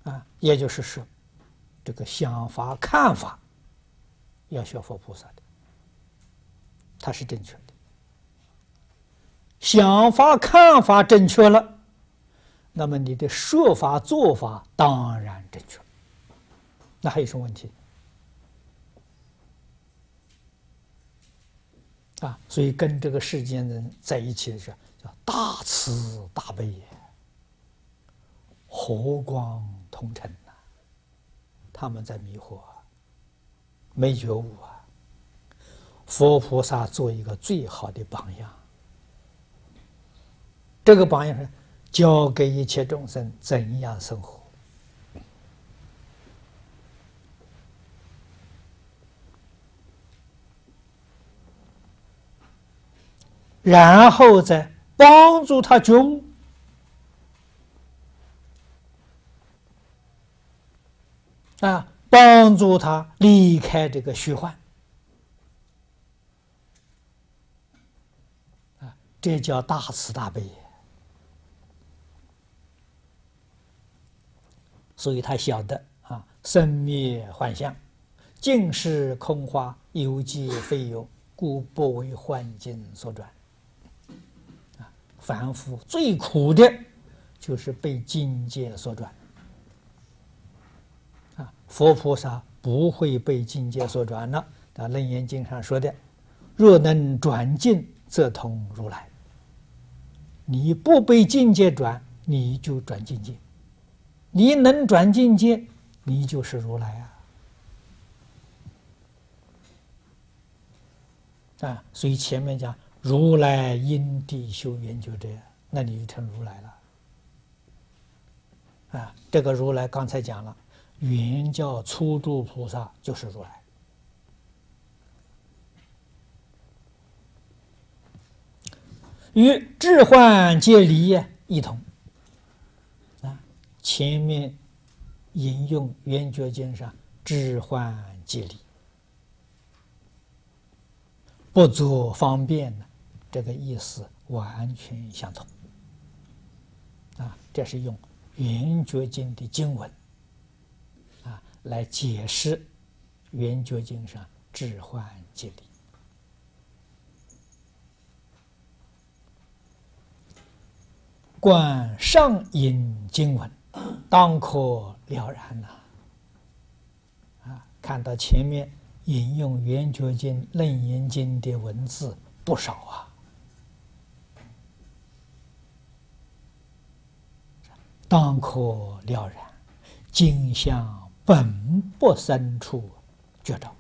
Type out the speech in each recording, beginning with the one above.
也就是说，这个想法、看法要学佛菩萨的，它是正确的。想法、看法正确了，那么你的说法、做法当然正确。那还有什么问题？所以跟这个世间人在一起的时候，叫大慈大悲也，和光同尘呐。他们在迷惑，没觉悟啊。佛菩萨做一个最好的榜样，这个榜样是教给一切众生怎样生活。然后再帮助他觉悟，帮助他离开这个虚幻，这叫大慈大悲。所以他晓得生灭幻象，尽是空花，有迹非有，故不为幻境所转。凡夫最苦的就是被境界所转，佛菩萨不会被境界所转了。楞严经上说的，若能转境，则通如来。你不被境界转，你就转境界；你能转境界，你就是如来所以前面讲如来因地修圆觉者，那你就成如来了。这个如来刚才讲了，圆教初住菩萨就是如来。与智幻皆离一同。前面引用圆觉经上智幻皆离，不足方便呢，这个意思完全相同。这是用圆觉经的经文来解释圆觉经上智幻皆离。观上引经文，当可了然看到前面引用圆觉经、楞严经的文字不少当可了然，经向本不生处觉照，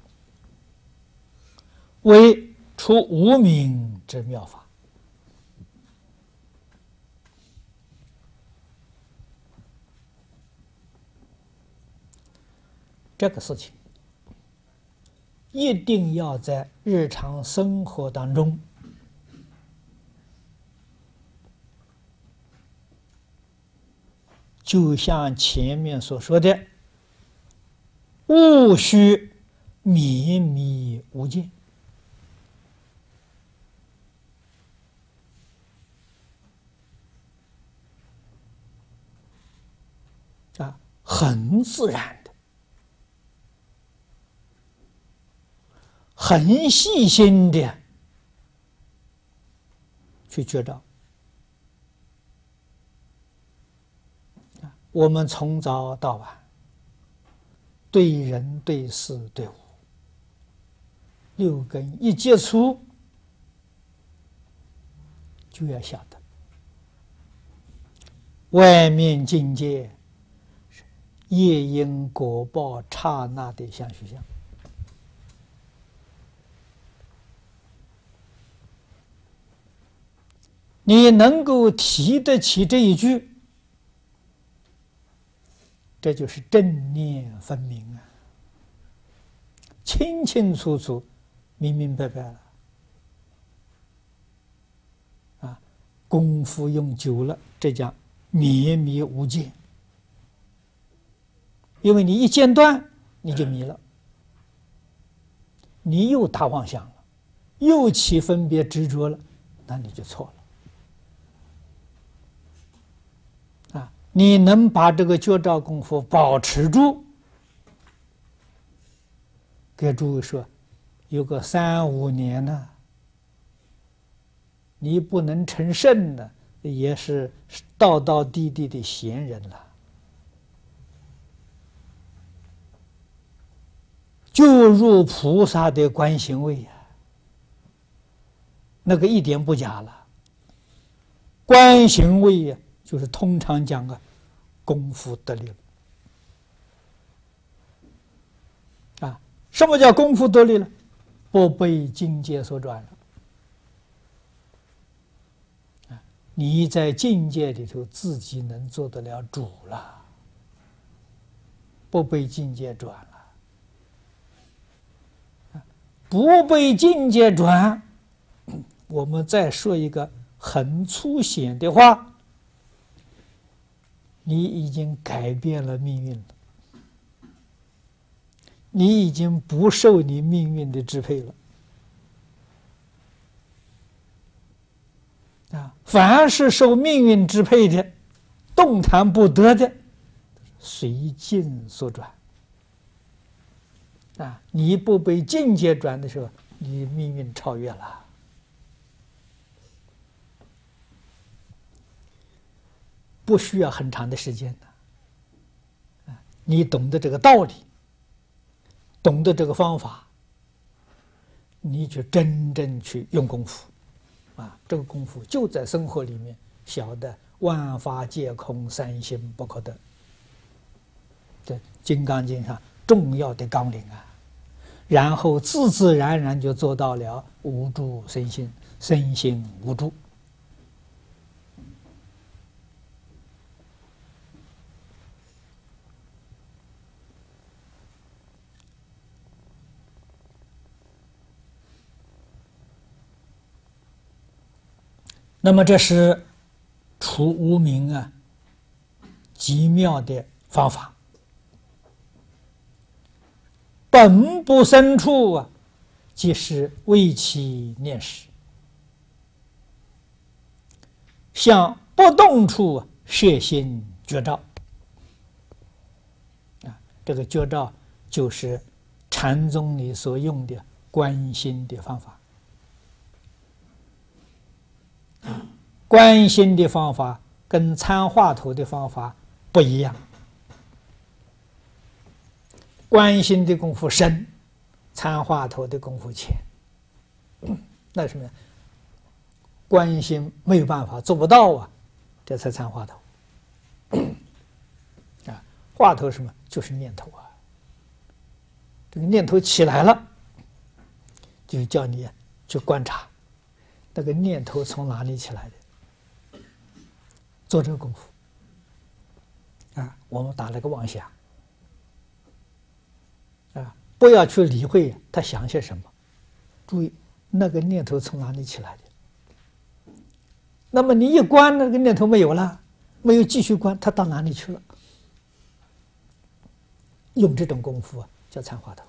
为除无明之妙法。这个事情一定要在日常生活当中就像前面所说的，勿须绵迷无见。很自然的，很细心的去觉照。我们从早到晚，对人对事对物，六根一接触，就要晓得外面境界是业因果报刹那的相续相。你能够提得起这一句，这就是正念分明清清楚楚、明明白白了。功夫用久了，这叫绵迷无见。因为你一间断，你就迷了，你又打妄想了，又起分别执着了，那你就错了。 你能把这个觉照功夫保持住，给诸位说，有个3、5年呢，你不能成圣呢，也是道道地地的贤人了。就入菩萨的观行位呀，那个一点不假了。观行位呀，就是通常讲啊，功夫得力了啊。什么叫功夫得力了？不被境界所转了啊！你在境界里头自己能做得了主了，不被境界转了。不被境界转，我们再说一个很粗显的话，你已经改变了命运了，你已经不受你命运的支配了啊！凡是受命运支配的，动弹不得的，随境所转啊！你不被境界转的时候，你命运超越了。不需要很长的时间的，你懂得这个道理，懂得这个方法，你就真正去用功夫，啊，这个功夫就在生活里面晓得万法皆空，三心不可得。这《金刚经》上重要的纲领啊，然后自自然然就做到了无住身心，身心无住。那么这是除无明啊极妙的方法。本不生处啊，即是为其念识；向不动处摄心觉照。啊，这个觉照就是禅宗里所用的观心的方法。观心的方法跟参话头的方法不一样。观心的功夫深，参话头的功夫浅。那什么呢？观心没有办法做不到啊，这才参话头。啊，话头什么？就是念头啊。这个念头起来了，就叫你去观察，那个念头从哪里起来的？做这个功夫啊，我们打了个妄想啊，不要去理会他想些什么，注意那个念头从哪里起来的。那么你一观，那个念头没有了，没有继续观，他到哪里去了？用这种功夫啊，叫参话头。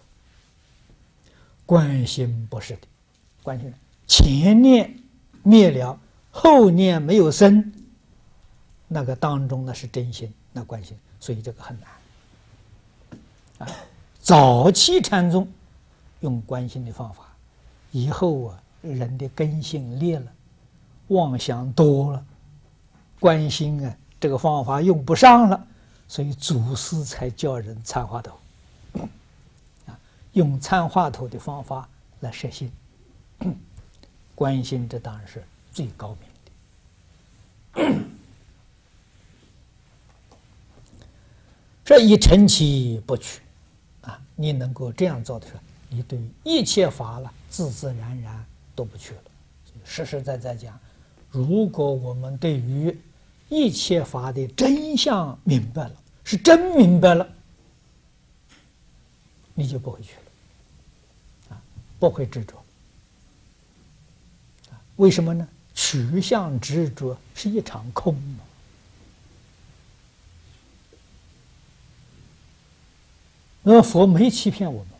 观心不是的，观心前念灭了，后念没有生。那个当中那是真心，那观心，所以这个很难。啊，早期禅宗用观心的方法，以后啊，人的根性劣了，妄想多了，观心啊这个方法用不上了，所以祖师才叫人参话头。啊，用参话头的方法来摄心，观心这当然是最高明的。这一成其不取，啊，你能够这样做的时候，你对一切法了，自自然然都不去了。实实在在讲，如果我们对于一切法的真相明白了，是真明白了，你就不会去了，啊，不会执着。为什么呢？取向执着是一场空嘛。那佛没欺骗我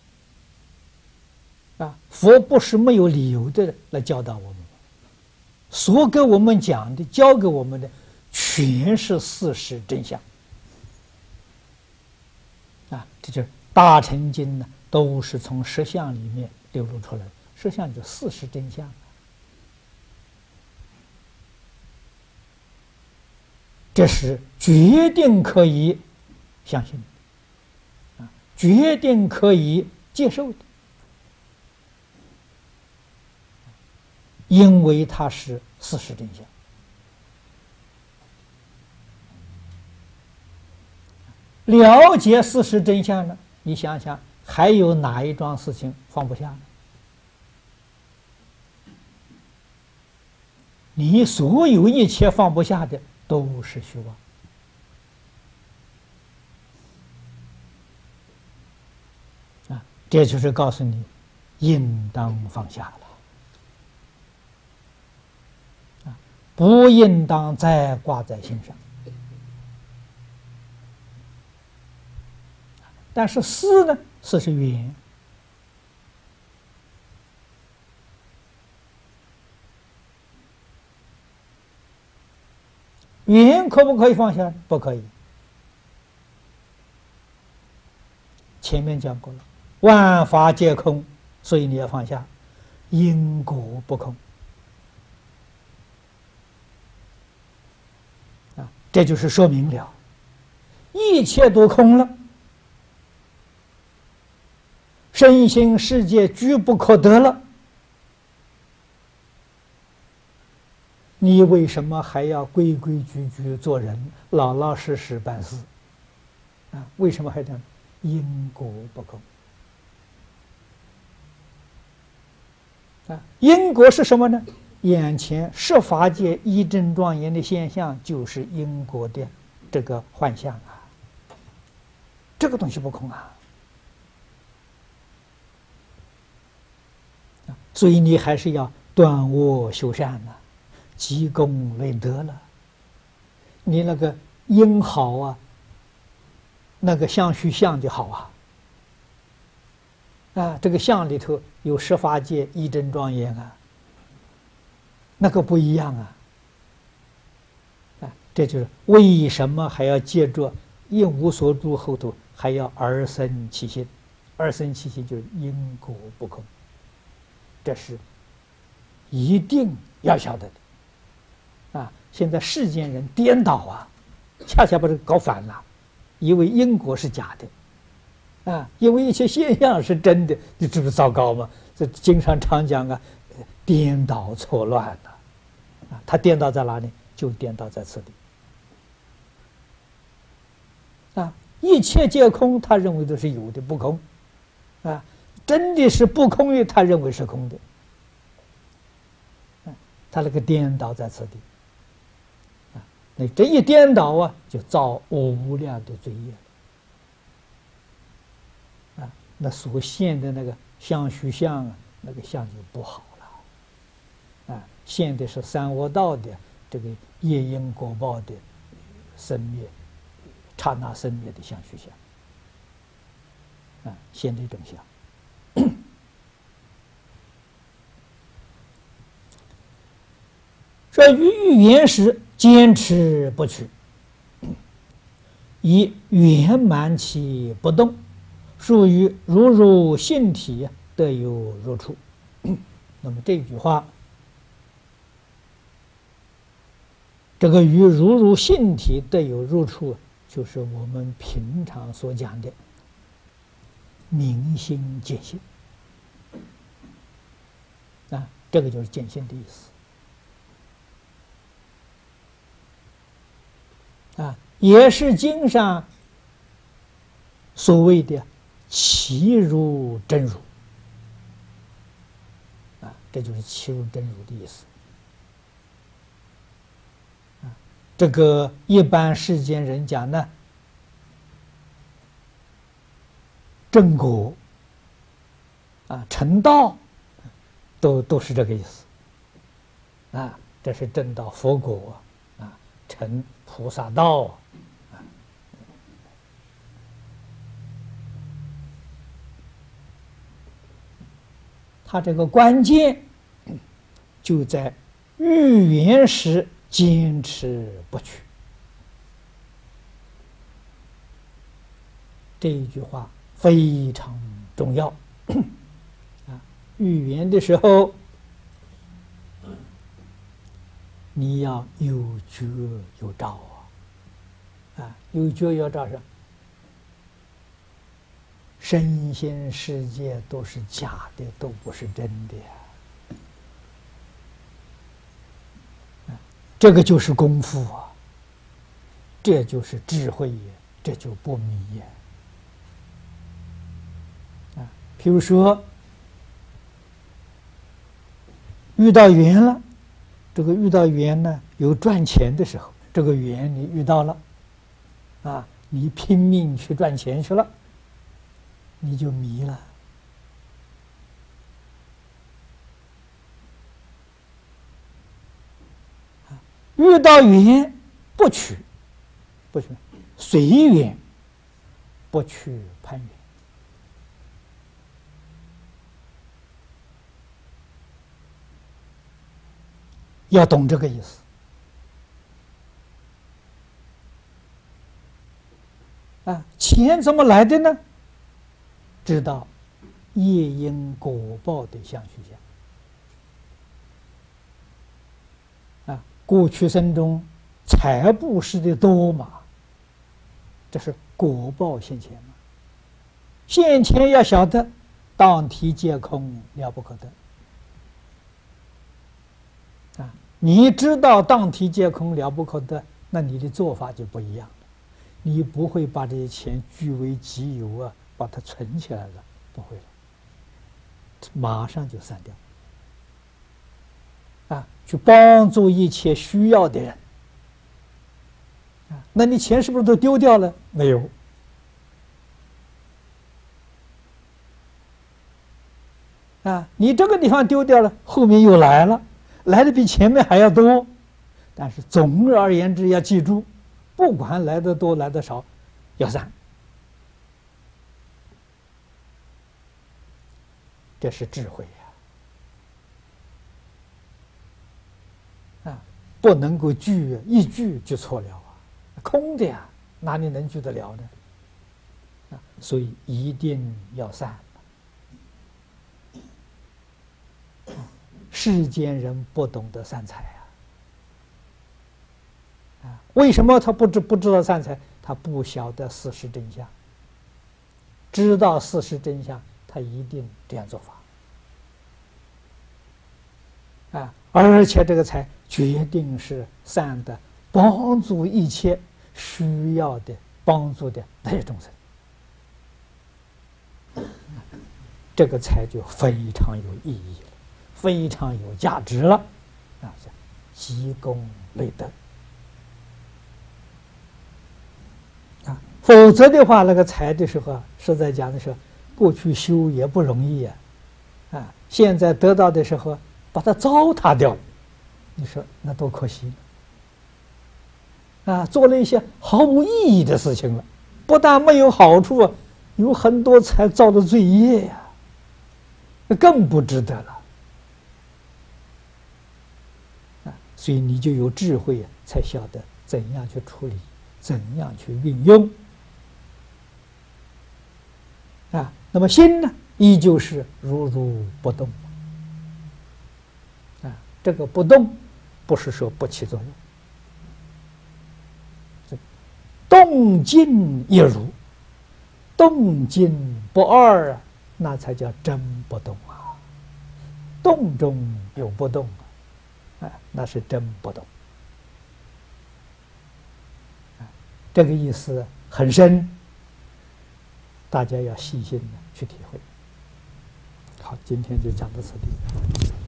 们啊！佛不是没有理由的来教导我们， 所给我们讲的、教给我们的，全是事实真相。啊，这就是大乘经呢，都是从实相里面流露出来的。实相就是事实真相。这是决定可以相信的，决定可以接受的，因为它是事实真相。了解事实真相呢，你想想，还有哪一桩事情放不下呢？你所有一切放不下的都是虚妄。这就是告诉你，应当放下了，不应当再挂在心上。但是思呢，思是缘，缘可不可以放下？不可以。前面讲过了，万法皆空，所以你要放下，因果不空。这就是说明了，一切都空了。身心世界居不可得了，你为什么还要规规矩矩做人，老老实实办事？为什么还这样？因果不空。因果是什么呢？眼前十法界一真庄严的现象，就是因果的这个幻象啊。这个东西不空啊。所以你还是要断恶修善呐，积功累德了。你那个因好啊，那个相续相就好啊。这个相里头有十法界一真庄严啊，那个不一样啊。这就是为什么还要借着一无所住后头还要而生其心，而生其心就是因果不空。这是一定要晓得的现在世间人颠倒恰恰把这个搞反了，以为因果是假的因为一切现象是真的，你这不是糟糕吗？这经常常讲颠倒错乱了他颠倒在哪里？就颠倒在此地一切皆空，他认为都是有的，不空真的是不空的，他认为是空的，他那个颠倒在此地你这一颠倒就造无量的罪业那所现的那个相续相那个相就不好了现的是三恶道的这个业因果报的生灭，刹那生灭的相续相现这种相。说于语言时坚持不取，以圆满其不动，属于如入性体，得有入处。那么这句话，这个于如入性体得有入处，就是我们平常所讲的明心见性这个就是见性的意思也是经上所谓的其如真如这就是其如真如的意思这个一般世间人讲呢，正果成道都是这个意思这是正道佛果成菩萨道它这个关键就在遇缘时坚持不取。这一句话非常重要啊！遇缘的时候，你要有觉有照啊！有觉有照是身心世界都是假的，都不是真的呀。这个就是功夫啊，这就是智慧呀，这就不迷呀。比如说遇到缘了，这个遇到缘呢，有赚钱的时候，这个缘你遇到了，啊，你拼命去赚钱去了，你就迷了。遇到缘不取，不取，随缘，不去攀缘。要懂这个意思啊！钱怎么来的呢？知道业因果报的相续相啊！过去生中财布施的多嘛，这是果报现前嘛。现前要晓得，当体皆空，了不可得。你知道当体皆空了不可得，那你的做法就不一样了。你不会把这些钱据为己有啊，把它存起来了，不会了，马上就散掉。啊，去帮助一切需要的人。啊，那你钱是不是都丢掉了？没有。啊，你这个地方丢掉了，后面又来了。来的比前面还要多，但是总而言之要记住，不管来的多来的少，要散。这是智慧呀！啊，不能够聚，一聚就错了啊，空的呀，哪里能聚得了呢？啊，所以一定要散。世间人不懂得散财啊！为什么他不知道散财？他不晓得事实真相。知道事实真相，他一定这样做法啊！而且这个财决定是散的，帮助一切需要的、帮助的那些众生，这个财就非常有意义了。非常有价值了，啊，积功累德啊！否则的话，那个财的时候啊，实在讲的是，过去修也不容易啊，现在得到的时候，把它糟蹋掉，你说那多可惜啊！做了一些毫无意义的事情了，不但没有好处啊，有很多才造的罪业呀，那更不值得了。所以你就有智慧啊，才晓得怎样去处理，怎样去运用啊。那么心呢，依旧是如如不动啊。这个不动，不是说不起作用，动静一如，动静不二啊，那才叫真不动啊。动中有不动啊。那是真不动，这个意思很深，大家要细心的去体会。好，今天就讲到此地。